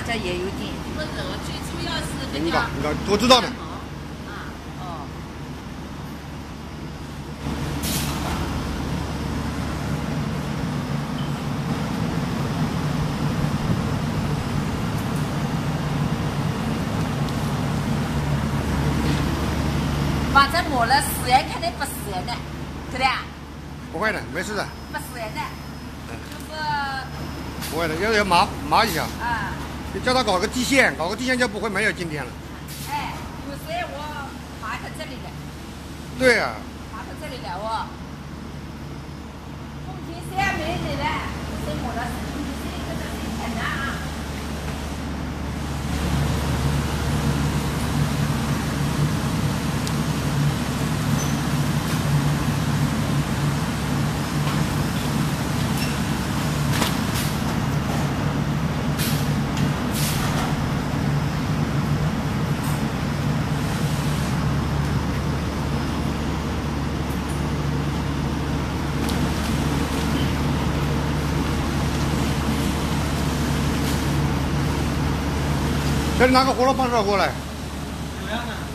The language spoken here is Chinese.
椒也有点。 不热，最主要是那个。 你看，我知道的。 反正抹了食盐肯定不食盐的，对的。 不会的，没事的。 不食盐的，就是。 不会的，要麻一下。 啊。 你叫他搞个地线，搞个地线就不会没有今天了。 哎，有时我码到这里的。 对呀。 码到这里的哦。冬天山没得了，是抹了冬天山这个很难啊。 再拿个胡萝卜热过来。 怎么样呢？